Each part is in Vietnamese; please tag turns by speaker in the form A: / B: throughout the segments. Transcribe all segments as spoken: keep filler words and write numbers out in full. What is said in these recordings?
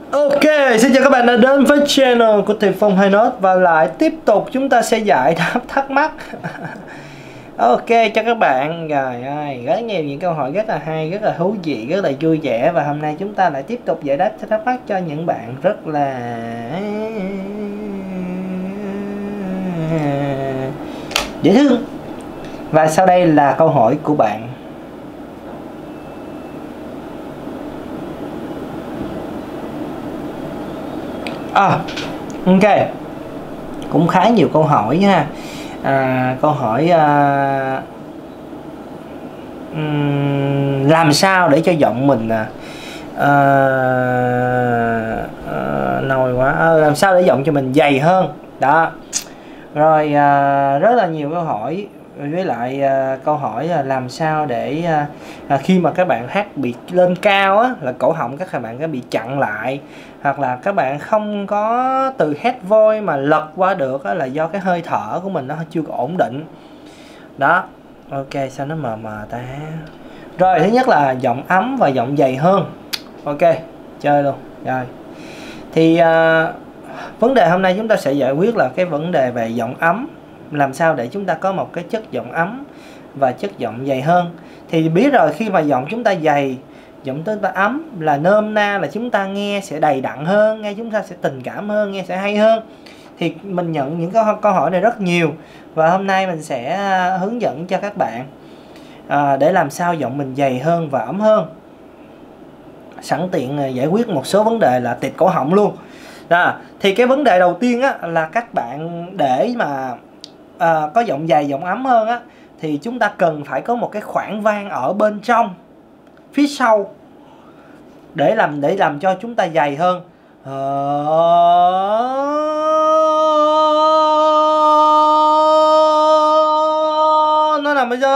A: Ok, xin chào các bạn đã đến với channel của Thầy Phong Hai Nốt. Và lại tiếp tục chúng ta sẽ giải đáp thắc mắc. Ok cho các bạn. Rồi ơi, rất nhiều những câu hỏi rất là hay, rất là thú vị, rất là vui vẻ. Và hôm nay chúng ta lại tiếp tục giải đáp thắc mắc cho những bạn rất là dễ thương. Và sau đây là câu hỏi của bạn. À, ok, cũng khá nhiều câu hỏi ha. À, câu hỏi à, um, làm sao để cho giọng mình à, à, à, nồi quá à, làm sao để giọng cho mình dày hơn đó. Rồi à, rất là nhiều câu hỏi. Với lại à, câu hỏi là làm sao để à, à, khi mà các bạn hát bị lên cao á, là cổ họng các bạn có bị chặn lại, hoặc là các bạn không có từ head voice mà lật qua được á, là do cái hơi thở của mình nó chưa có ổn định đó. Ok, sao nó mờ mờ ta. Rồi thứ nhất là giọng ấm và giọng dày hơn. Ok, chơi luôn. Rồi thì à, vấn đề hôm nay chúng ta sẽ giải quyết là cái vấn đề về giọng ấm. Làm sao để chúng ta có một cái chất giọng ấm và chất giọng dày hơn. Thì biết rồi, khi mà giọng chúng ta dày, giọng chúng ta ấm là nôm na là chúng ta nghe sẽ đầy đặn hơn, nghe chúng ta sẽ tình cảm hơn, nghe sẽ hay hơn. Thì mình nhận những câu, câu hỏi này rất nhiều. Và hôm nay mình sẽ hướng dẫn cho các bạn à, để làm sao giọng mình dày hơn và ấm hơn. Sẵn tiện giải quyết một số vấn đề là tịt cổ họng luôn. Đó. Thì cái vấn đề đầu tiên á, là các bạn để mà à, có giọng dày, giọng ấm hơn á, thì chúng ta cần phải có một cái khoảng vang ở bên trong, phía sau, để làm để làm cho chúng ta dày hơn. À, nó nằm ở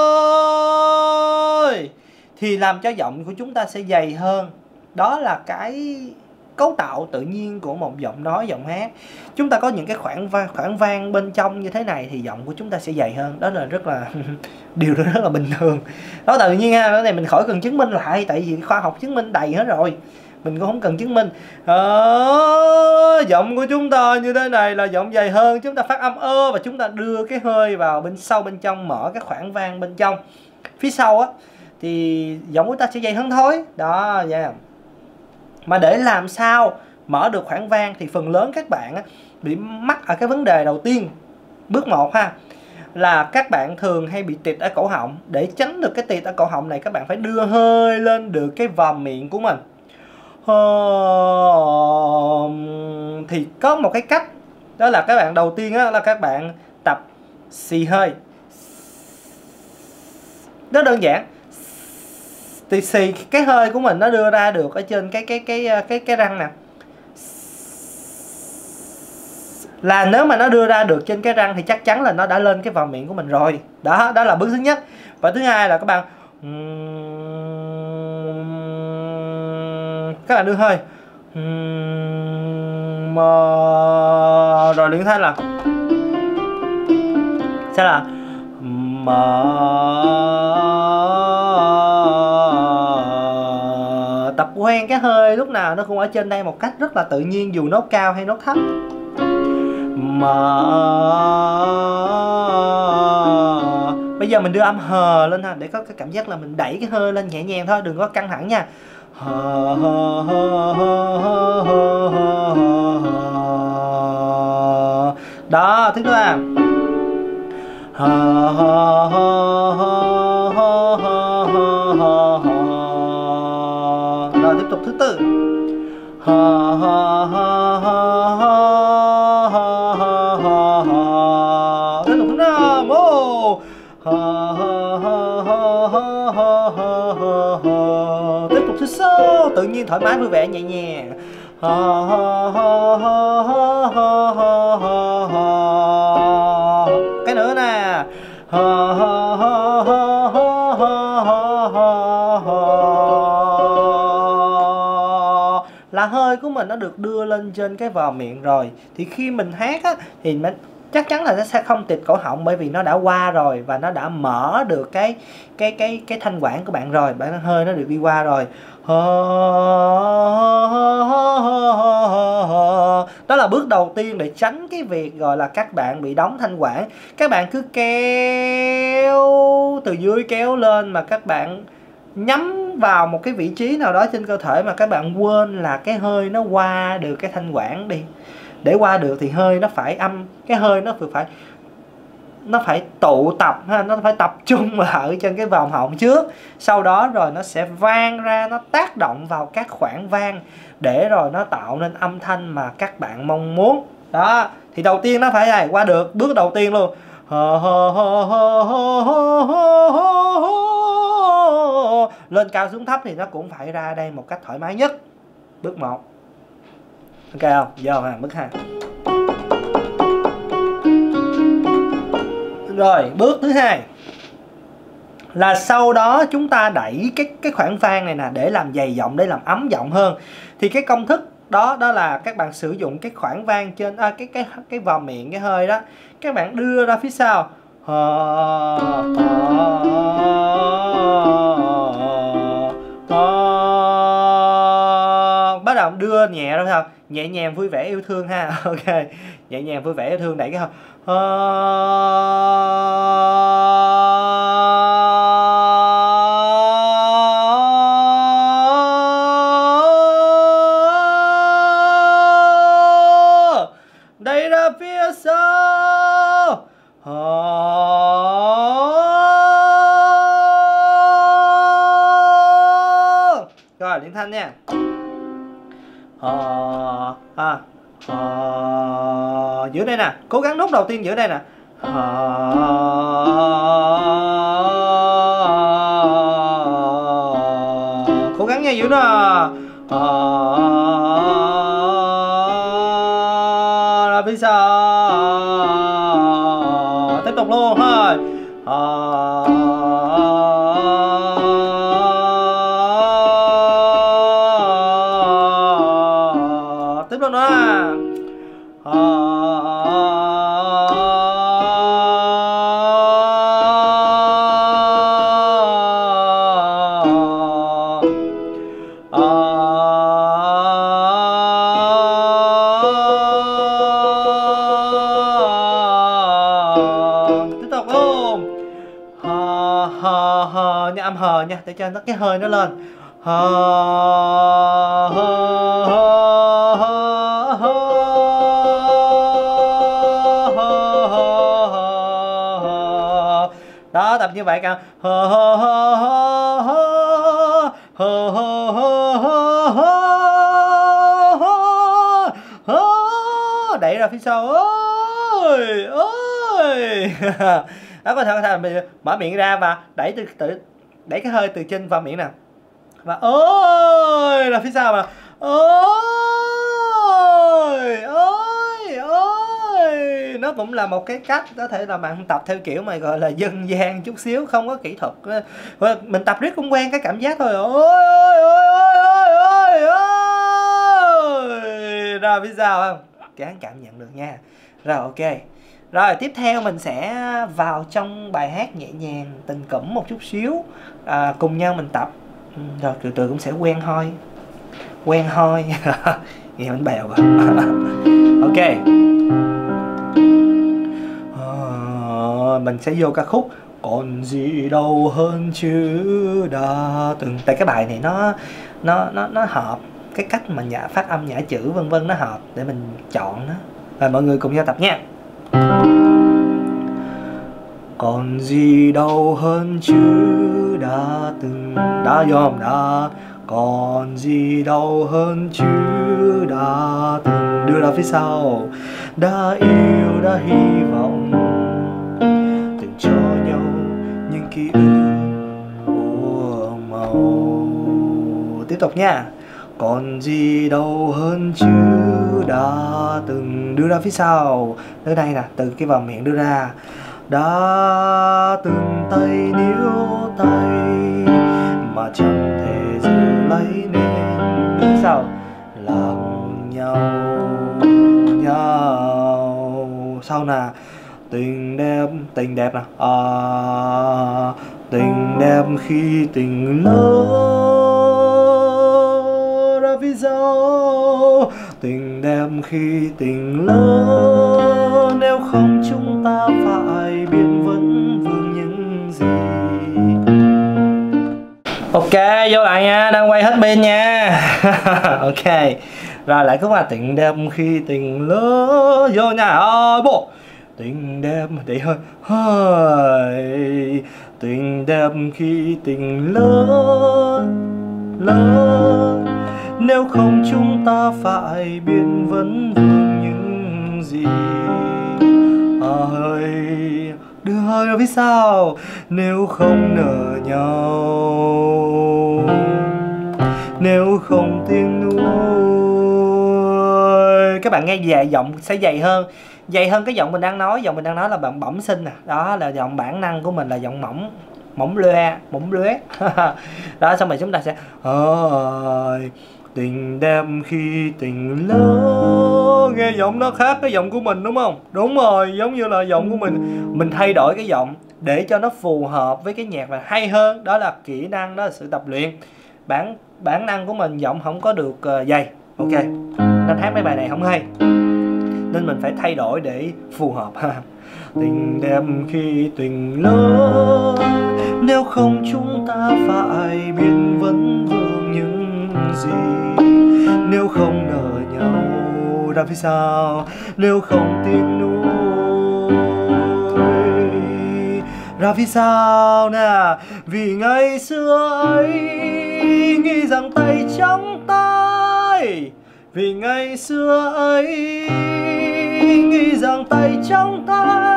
A: rồi thì làm cho giọng của chúng ta sẽ dày hơn. Đó là cái cấu tạo tự nhiên của một giọng nói, giọng hát. Chúng ta có những cái khoảng vang, khoảng vang bên trong như thế này thì giọng của chúng ta sẽ dày hơn. Đó là rất là điều đó rất là bình thường. Đó tự nhiên ha, cái này mình khỏi cần chứng minh lại, tại vì khoa học chứng minh đầy hết rồi. Mình cũng không cần chứng minh. Đó, giọng của chúng ta như thế này là giọng dày hơn. Chúng ta phát âm ơ và chúng ta đưa cái hơi vào bên sâu bên trong, mở cái khoảng vang bên trong phía sau á, thì giọng của ta sẽ dày hơn thôi. Đó, yeah. Mà để làm sao mở được khoảng vang thì phần lớn các bạn á, bị mắc ở cái vấn đề đầu tiên. Bước một ha, là các bạn thường hay bị tịt ở cổ họng. Để tránh được cái tịt ở cổ họng này, các bạn phải đưa hơi lên được cái vòm miệng của mình. Thì có một cái cách, đó là các bạn đầu tiên á, là các bạn tập xì hơi. Rất đơn giản. Thì xì cái hơi của mình nó đưa ra được ở trên cái cái cái cái cái răng nè. Là nếu mà nó đưa ra được trên cái răng thì chắc chắn là nó đã lên cái vòm miệng của mình rồi. Đó, đó là bước thứ nhất. Và thứ hai là các bạn các bạn đưa hơi rồi luyện thanh là sẽ là tập quen cái hơi lúc nào nó cũng ở trên đây một cách rất là tự nhiên, dù nốt cao hay nốt thấp. Mà bây giờ mình đưa âm hờ lên ha, để có cái cảm giác là mình đẩy cái hơi lên nhẹ nhàng thôi, đừng có căng thẳng nha. Đó, thứ ba. Rồi tiếp tục thứ tư. Tiếp tục thứ năm. Tiếp tục thứ sáu. Tự nhiên, thoải mái, vui vẻ, nhẹ nhàng. Cái nữa nè. Là hơi của mình nó được đưa lên trên cái vòm miệng rồi, thì khi mình hát á, thì mình chắc chắn là nó sẽ không tịt cổ họng, bởi vì nó đã qua rồi và nó đã mở được cái cái cái cái thanh quản của bạn rồi, bạn hơi nó được đi qua rồi. là bước đầu tiên để tránh cái việc gọi là các bạn bị đóng thanh quản. Các bạn cứ kéo từ dưới kéo lên mà các bạn nhắm vào một cái vị trí nào đó trên cơ thể mà các bạn quên là cái hơi nó qua được cái thanh quản đi. Để qua được thì hơi nó phải âm, cái hơi nó phải nó phải tụ tập ha, nó phải tập trung ở trên cái vòng họng trước, sau đó rồi nó sẽ vang ra, nó tác động vào các khoảng vang để rồi nó tạo nên âm thanh mà các bạn mong muốn. Đó, thì đầu tiên nó phải này, qua được bước đầu tiên luôn. Lên cao xuống thấp thì nó cũng phải ra đây một cách thoải mái nhất. Bước một. Ok không? Vô ha, bước hai. Rồi, bước thứ hai là sau đó chúng ta đẩy cái cái khoảng vang này nè để làm dày giọng, để làm ấm giọng hơn. Thì cái công thức đó đó là các bạn sử dụng cái khoảng vang trên à, cái cái cái vào miệng, cái hơi đó, các bạn đưa ra phía sau. Bắt đầu đưa nhẹ ra không? Nhẹ nhàng vui vẻ yêu thương ha. Ok, nhẹ nhàng vui vẻ yêu thương, đẩy cái không. Đẩy ra phía sau. Rồi, liên thanh nha. Ờ, à, ờ, giữa đây nè, cố gắng nốt đầu tiên giữa đây nè. Ờ, cố gắng nha, giữ nó. Ờ, ra phía sau. Tiếp tục luôn thôi. Ờ, tiếp tục nữa. Ờ, hờ hờ nha, âm hờ nha, để cho nó cái hơi nó lên. Hờ hờ hờ hờ hờ hờ. Đó, tập như vậy cao. Hờ hờ hờ hờ hờ hờ hờ hờ hờ. Đẩy ra phía sau. Ôi ôi. Đó, có thể, có thể mình mở miệng ra và đẩy từ từ, đẩy cái hơi từ trên vào miệng nè, và ôi là phía sau mà ôi ôi ôi. Nó cũng là một cái cách có thể là bạn tập theo kiểu mà gọi là dân gian chút xíu, không có kỹ thuật, mình tập riết cũng quen cái cảm giác thôi. Ôi ôi ôi ôi ôi ôi. Ra phía sau không, gắng cảm nhận được nha. Rồi, ok. Rồi, tiếp theo mình sẽ vào trong bài hát nhẹ nhàng, tình cẩm một chút xíu, à, cùng nhau mình tập. Rồi, từ từ cũng sẽ quen thôi. Quen thôi. Nghe bánh bèo rồi. Ok. À, mình sẽ vô ca khúc Còn gì đâu hơn chữ đã từng. Tại cái bài này nó nó nó nó hợp cái cách mà nhả phát âm, nhả chữ vân vân, nó hợp để mình chọn nó. Rồi, mọi người cùng nhau tập nha. Còn gì đâu hơn chữ đã từng. Đó, vô không? Đó. Còn gì đâu hơn chữ đã từng. Đưa ra phía sau. Đã yêu, đã hy vọng, từng cho nhau những ký ức của màu. Tiếp tục nha. Còn gì đâu hơn chữ đã từng. Đưa ra phía sau. Tới đây nè, từ cái vào miệng đưa ra. Đã từng tay níu tay mà chẳng thể giữ lấy nên đưa sau lòng nhau nhau. Sau nè, tình đẹp, tình đẹp nè, à, tình đẹp khi tình lỡ ra phía sau. Tình đẹp khi tình lỡ, nếu không chúng ta phải biết vấn vương những gì. Ok, vô lại nha, đang quay hết pin nha. Ok, rồi lại khúc là tình đẹp khi tình lỡ, vô nha. Ôi bộ tình đẹp để hơi hơi, tình đẹp khi tình lỡ lỡ, nếu không chúng ta phải biết vấn vương những gì. Ơi đưa hơi rồi biết sao, nếu không nợ nhau, nếu không tiếng nuối. Các bạn nghe về giọng sẽ dày hơn, dày hơn cái giọng mình đang nói. Giọng mình đang nói là bạn bẩm sinh nè, đó là giọng bản năng của mình, là giọng mỏng mỏng loe mỏng loét. Đó, xong rồi chúng ta sẽ ơi tình đẹp khi tình lỡ. Nghe giọng nó khác cái giọng của mình đúng không? Đúng rồi, giống như là giọng của mình. Mình thay đổi cái giọng để cho nó phù hợp với cái nhạc và hay hơn. Đó là kỹ năng, đó là sự tập luyện. Bản bản năng của mình giọng không có được uh, dày. Ok, nên hát mấy bài này không hay, nên mình phải thay đổi để phù hợp. Tình đẹp khi tình lỡ, nếu không chúng ta phải biết vấn vương những gì. Nếu không nợ nhau ra phía sau, nếu không tiếng nuối ra phía sau nè. Vì ngày xưa ấy nghĩ rằng tay trong tay, vì ngày xưa ấy nghĩ rằng tay trong tay,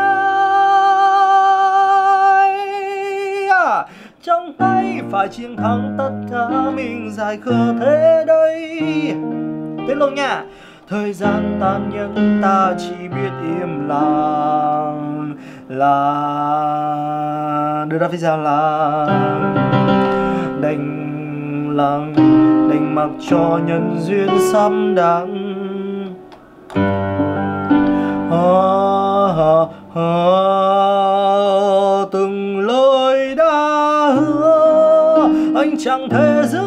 A: à, trong tay phải chiến thắng tất cả, mình dài khờ thế đây. Tiếp luôn nha. Thời gian tàn nhẫn ta chỉ biết im lặng, là đưa ra phía sau là đành lặng, đành mặc cho nhân duyên sắm đắng. À, à, à, từng lời đã hứa anh chẳng thể giữ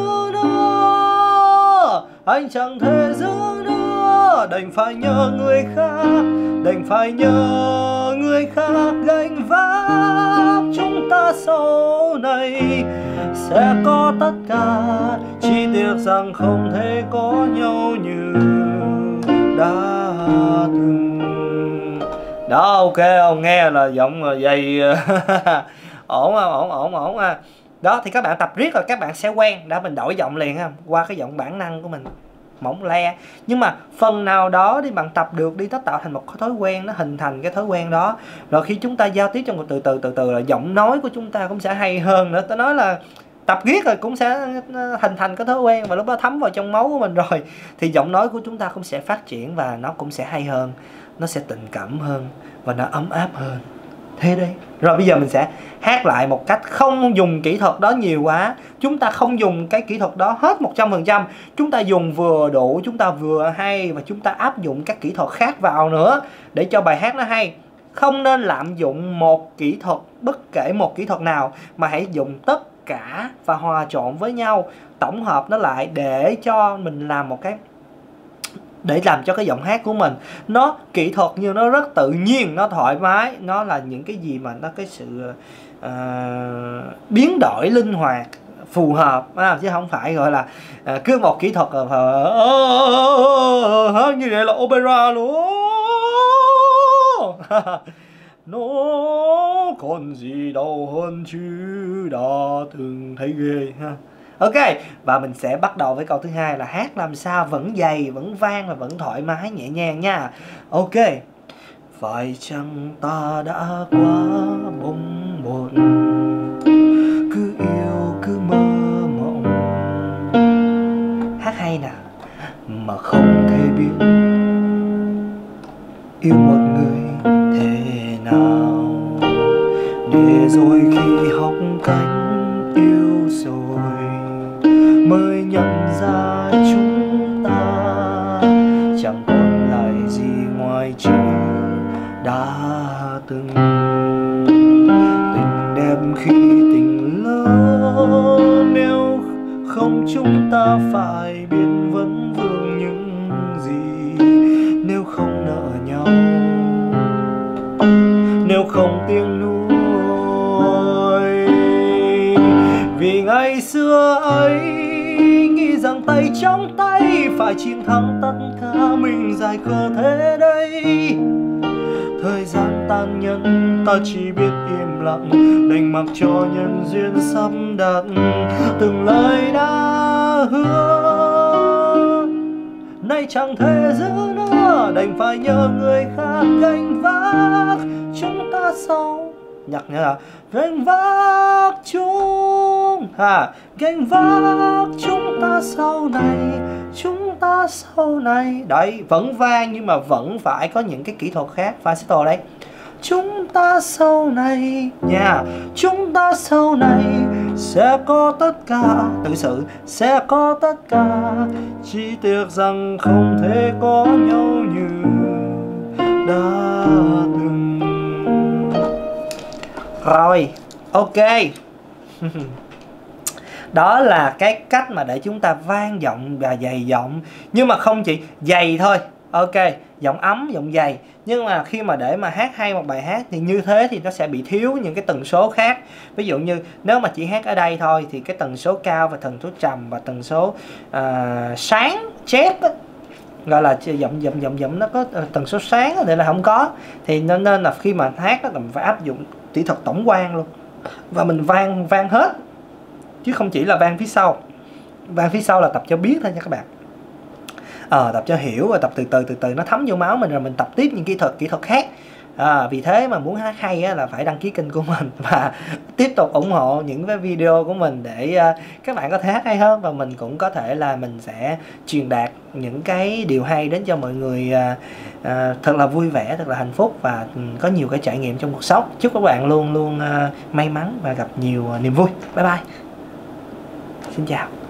A: nữa, anh chẳng thể giữ nữa. Đành phải nhờ người khác, đành phải nhờ người khác gánh vác. Chúng ta sau này sẽ có tất cả, chỉ tiếc rằng không thể có nhau như đã từng. Đó, ok không? Nghe là giọng dày. Ổn không? Ổn ổn ổn ha. Đó thì các bạn tập riết rồi các bạn sẽ quen. Đã, mình đổi giọng liền ha, qua cái giọng bản năng của mình mỏng le. Nhưng mà phần nào đó đi bạn tập được đi, nó tạo thành một cái thói quen, nó hình thành cái thói quen đó. Rồi khi chúng ta giao tiếp trong một từ từ từ từ là giọng nói của chúng ta cũng sẽ hay hơn nữa. Tôi nói là tập riết rồi cũng sẽ hình thành cái thói quen, và lúc đó thấm vào trong máu của mình rồi thì giọng nói của chúng ta cũng sẽ phát triển và nó cũng sẽ hay hơn, nó sẽ tình cảm hơn và nó ấm áp hơn. Thế đấy. Rồi bây giờ mình sẽ hát lại một cách không dùng kỹ thuật đó nhiều quá. Chúng ta không dùng cái kỹ thuật đó hết một trăm phần trăm. Chúng ta dùng vừa đủ, chúng ta vừa hay, và chúng ta áp dụng các kỹ thuật khác vào nữa để cho bài hát nó hay. Không nên lạm dụng một kỹ thuật, bất kể một kỹ thuật nào, mà hãy dùng tất cả và hòa trộn với nhau, tổng hợp nó lại để cho mình làm một cái, để làm cho cái giọng hát của mình nó kỹ thuật nhưng nó rất tự nhiên, nó thoải mái, nó là những cái gì mà nó cái sự uh, biến đổi linh hoạt phù hợp, à, chứ không phải gọi là uh, cứ một kỹ thuật uh, uh, như vậy là opera luôn. Nó còn gì đau hơn chứ đã từng thấy ghê ha. Ok, và mình sẽ bắt đầu với câu thứ hai là hát làm sao vẫn dày, vẫn vang và vẫn thoải mái nhẹ nhàng nha. Ok. Phải chăng ta đã quá bồng bột, cứ yêu cứ mơ mộng, hát hay nè, mà không thể biết yêu một người thế nào, để rồi khi học cách yêu rồi mới nhận ra chúng ta chẳng còn lại gì ngoài chữ đã từng. Tình đẹp khi tình lỡ, nếu không chúng ta phải biết vấn vương những gì. xưa ấy, nghĩ rằng tay trong tay phải chiến thắng tất cả, mình dài khờ thế đây. Thời gian tàn nhẫn ta chỉ biết im lặng, đành mặc cho nhân duyên sắp đặt. Từng lời đã hứa nay chẳng thể giữ nữa, đành phải nhờ người khác gánh vác. Chúng ta sau nhắc nhớ là gánh vác chúng ha, gánh vác chúng ta sau này, chúng ta sau này. Đấy, vẫn vang nhưng mà vẫn phải có những cái kỹ thuật khác. Falsetto đấy. Chúng ta sau này nha, yeah. Chúng ta sau này sẽ có tất cả, tự sự sẽ có tất cả, chỉ tiếc rằng không thể có nhau như đã từng. Rồi, ok. Đó là cái cách mà để chúng ta vang giọng và dày giọng. Nhưng mà không chỉ dày thôi. Ok, giọng ấm, giọng dày. Nhưng mà khi mà để mà hát hay một bài hát thì như thế thì nó sẽ bị thiếu những cái tần số khác. Ví dụ như nếu mà chỉ hát ở đây thôi thì cái tần số cao và tần số trầm và tần số uh, sáng, chép á, gọi là giọng giọng giọng giọng nó có tần số sáng thì là không có. Thì nên, nên là khi mà hát đó, mình phải áp dụng kỹ thuật tổng quan luôn. Và mình vang vang hết, chứ không chỉ là vang phía sau. Vang phía sau là tập cho biết thôi nha các bạn. Ờ, tập cho hiểu và tập từ từ từ từ nó thấm vô máu mình, rồi mình tập tiếp những kỹ thuật kỹ thuật khác. À, vì thế mà muốn hát hay á, là phải đăng ký kênh của mình và tiếp tục ủng hộ những cái video của mình để uh, các bạn có thể hát hay hơn, và mình cũng có thể là mình sẽ truyền đạt những cái điều hay đến cho mọi người uh, uh, thật là vui vẻ, thật là hạnh phúc và um, có nhiều cái trải nghiệm trong cuộc sống. Chúc các bạn luôn luôn uh, may mắn và gặp nhiều uh, niềm vui. Bye bye. Xin chào.